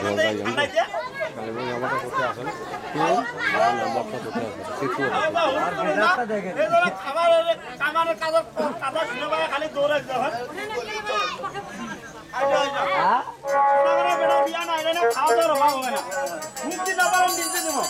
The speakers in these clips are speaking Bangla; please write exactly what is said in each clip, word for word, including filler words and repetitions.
নাম্বারটা কোথায় আসেন নাম্বারটা কোথায় খালি দৌড়ে খাওয়া দাওয়ার অভাব হবে না মুক্তি না পারেন নিতে দেবো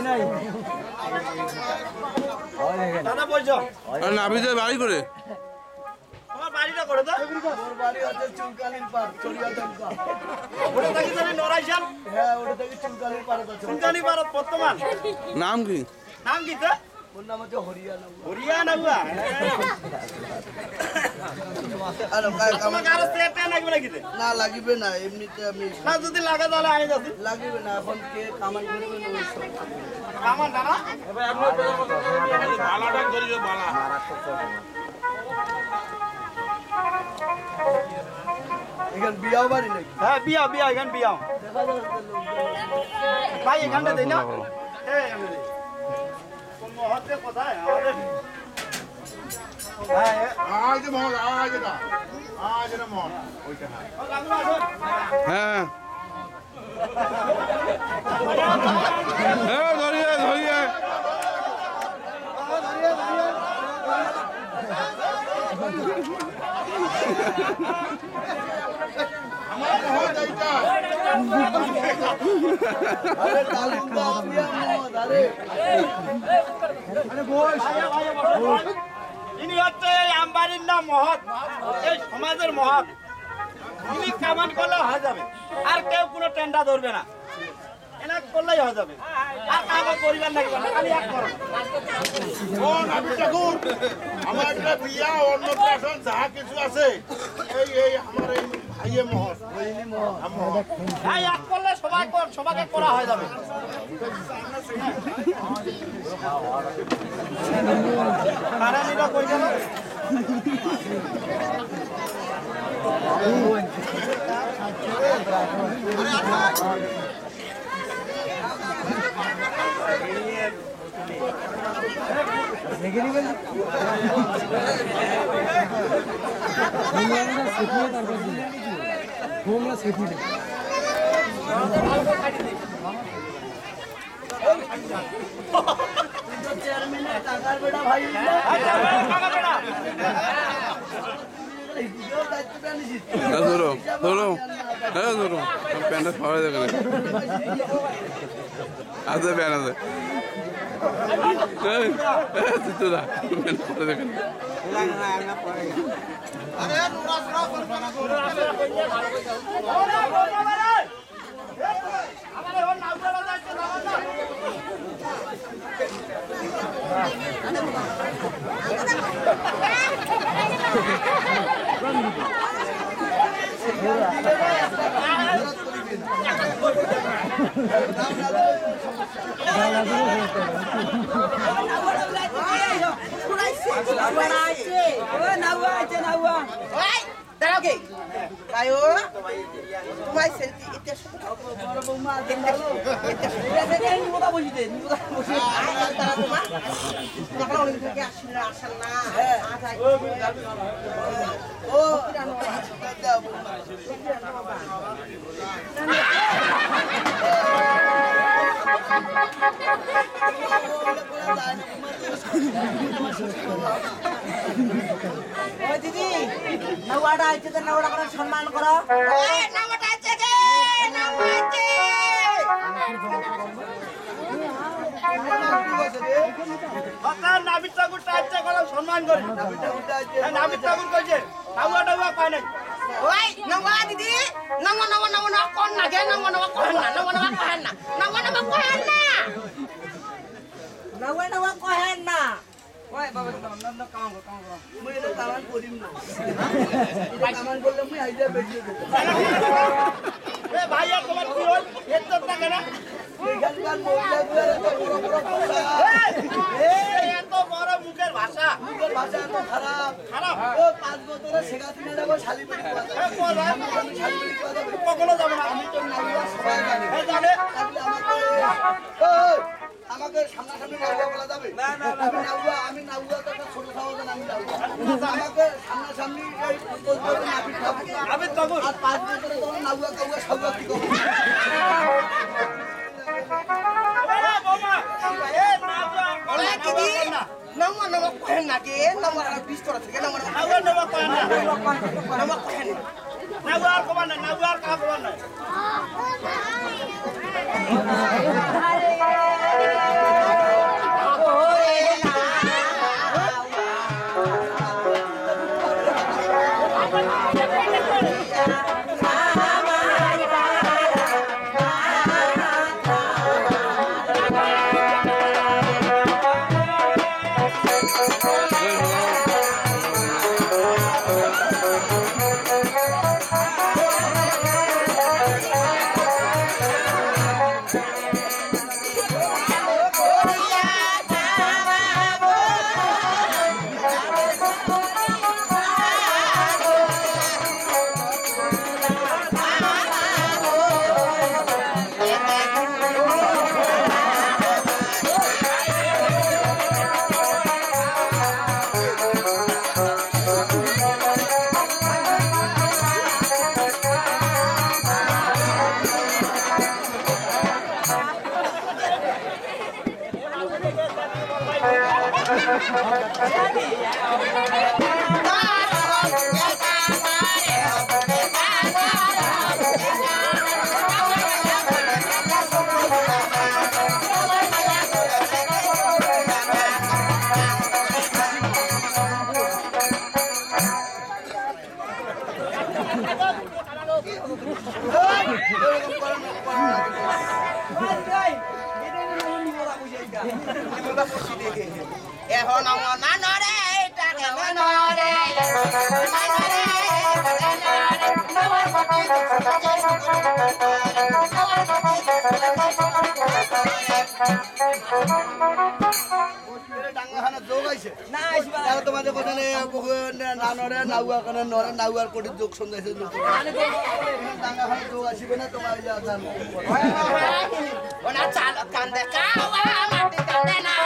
দাদা বলছো নাবিদের বাড়ি করে তোমার বাড়িটা করে দাও বাড়ি আছে চুনকালির পার চরিয়াতন পার ওটা থেকে তুমি নড়াইছেন হ্যাঁ ওটা থেকে চুনকালির পার আছে চুনকালি পার বর্তমান নাম কি নাম কি তো ওর নাম হচ্ছে হরিয়ানা হরিয়ানা বুয়া আরে তোমাকে আরো সেটটা লাগবে নাকি না লাগিবে না এমনিতে আমি না যদি লাগা তাহলে আনি যাচ্ছি লাগিবে না এখন কে কামাই করবে না ওই সব আমার দাদা বালাটা করিও বালা এখান বিয়াও বাড়ি নাকি হ্যাঁ বিয়া বিয়া এখান বিয়া ভাই এখানটা দেই না এই এখানে দেই কোন মহতে কোথায় আমাদের হ্যাঁ আজ মহল আজ না আজ না মহল ওইটা হ্যাঁ হ্যাঁ ধরিয়ে ধরিয়ে আরে তালুন্দা বিয়া মত আরে আরে বস ইনি হচ্ছে এই আমবাড়ির নাম মহৎ এই সমাজের মহৎ ইনি কামান করলে হয়ে যাবে আর কেউ কোনো টেন্ডা ধরবে না এনা করলেই হয়ে যাবে আর আমার পরিবার লাগবে না খালি এক করো ও নাবি ঠাকুর আমার একটা বিয়া অন্নপ্রাশন যাহা কিছু আছে এই এই আমার এই ভাইয়ে মহৎ হ্যাঁ এক করলে সবাই কর সবাইকে করা হয়ে যাবে কারানিরা কই গেল চেয়ারম্যানের টাকার বেটা ভাই দায়িত্বটা নিছিস ধরো ধরো হ্যাঁ ধরো প্যান্টটা সবাই দেখে না আছে প্যান্ট আছে চিত্তদা প্যান্ট সবাই দেখে না দাঁড়াও কে তাই ও তোমায় সেলফি এটা বড় বৌমা এটা এটা নিমতা বসিতে নিমতা বসি দাঁড়া তোমা টাকা অনেক থেকে আসল না আসল না ও দাদা বৌমা ও দিদি নওয়াটা আইছে তো নওয়াটা করে সম্মান করো এই নওয়াটা আইছে কে নওয়াটা হঠাৎ নাবিদ ঠাকুর টাইপটা করে সম্মান করি নাবিদ ঠাকুর কইছে টাউয়া টাউয়া পায় নাই ওই নওয়া দিদি নওয়া নওয়া নওয়া নওয়া কোন না গে নওয়া নওয়া কোন না নওয়া নওয়া কোন না নওয়া নওয়া কোন না নওয়া নওয়া কোন না ওই বাবা নন্দ কাম কাম মুই এটা কামান করিম না এটা কামান করলে মুই আইডিয়া বেরিয়ে দেব এ ভাইয়া তোমার কি হল এত টাকা না এখানকার মহিলাগুলো এত বড় বড় কথা এই এত বড় মুখের ভাষা মুখের ভাষা এত খারাপ খারাপ ও পাঁচ বছরের শেখাতে না যাবো শালি বেরি কথা এ বলা আমি শালি বেরি কথা বলি কখনো যাবে না আমি তো নাইবা সবাই জানি এ জানে তাহলে আমাকে ওই আমাকে সামনাসামনি নাউয়া বলা যাবে না না আমি নাউয়া আমি নাউয়া তো একটা ছোট সাহস আমি নাউয়া আমাকে সামনাসামনি এই বলতে হবে নাবিদ ঠাকুর নাবিদ ঠাকুর আর পাঁচ বছরে তখন নাউয়া কাউয়া সাউয়া কি করবো থেকে নম্বর আর বিশ করা থেকে নম্বর নাগুয়ার নেবা কয় না নম্বর কোহেন নাগুয়ার কমান না নাগুয়ার কা কমান না এখন আমার নানরে টাকে নানরে নানরে ডাঙ্গাখানা যোগ আইছে না আইসবা তাহলে তোমাদের কোথানে নানরে নাউয়া কানে নরে নাউয়ার কোটি যোগ সন্ধ্যাইছে ডাঙ্গাখানা যোগ আসিবে না তোমার যা জানো ওনা চাল কান্দে কাওয়া মাটি কান্দে না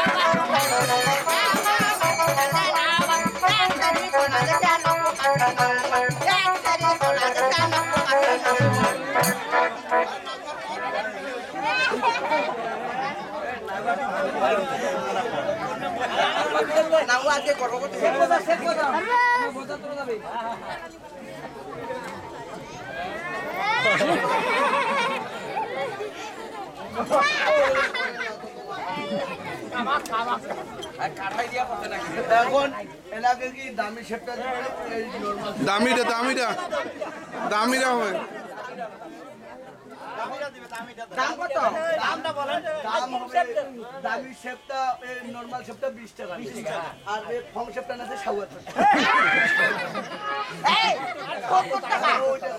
নাও আজকে করবো এখন এলাকে কি দামি সেটটা দামিটা দামিটা দামিটা হবে দাম কত দামটা বলেন দাম হবে দামি শেপটা নরমাল শেপটা বিশ টাকা আর এই ফং শেপটা না সাউয়ার এই কত টাকা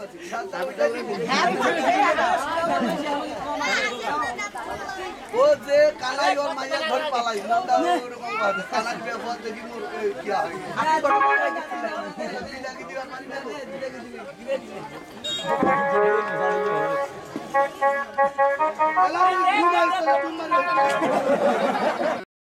ও যে কানাই ওর মাইয়া ধরে পালাই নান্দা ওরকম ভাবে কানাই ব্যবহার দেখি মোর কি হয় আলাম ঘুমাইছে ঘুমাইছে